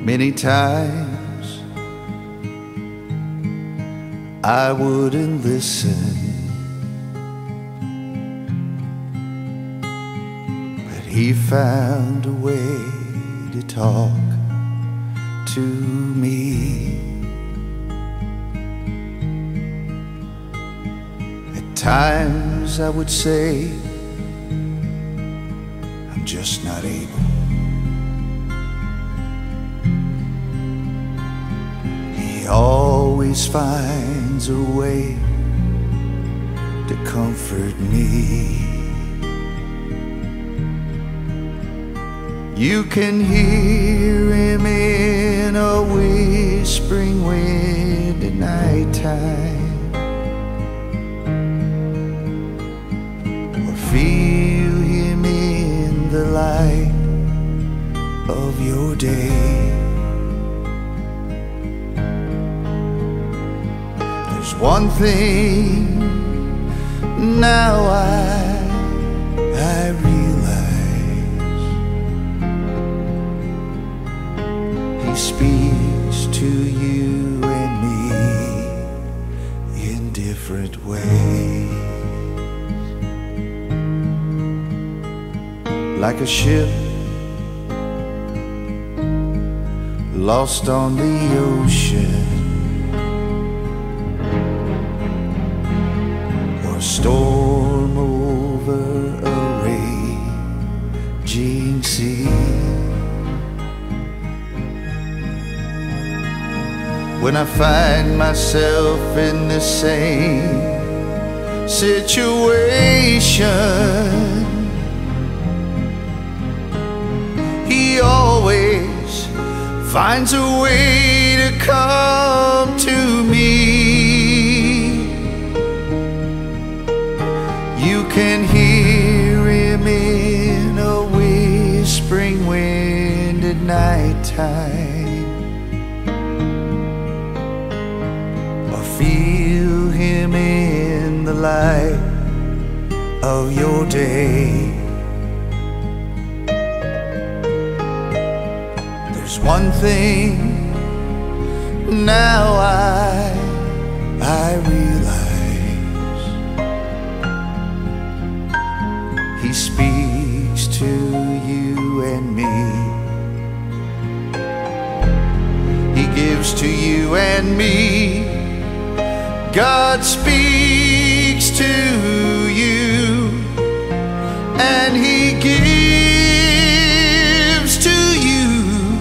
Many times I wouldn't listen, but he found a way to talk to me. At times I would say, I'm just not able. He always finds a way to comfort me. You can hear him in a whispering wind at nighttime, or feel him in the light of your day. There's one thing now I realize. He speaks to you and me in different ways. Like a ship lost on the ocean, or a storm over a raging sea. When I find myself in the same situation, he always finds a way to come to me. You can hear him in a whispering wind at nighttime, or feel him in the light of your day. There's one thing now I realize. He speaks to you and me. He gives to you and me. God speaks to you, and he gives to you.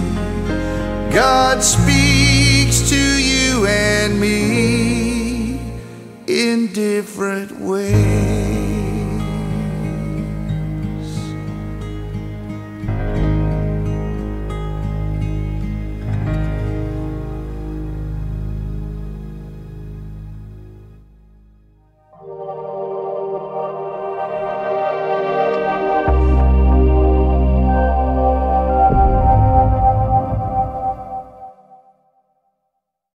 God speaks to you and me in different ways.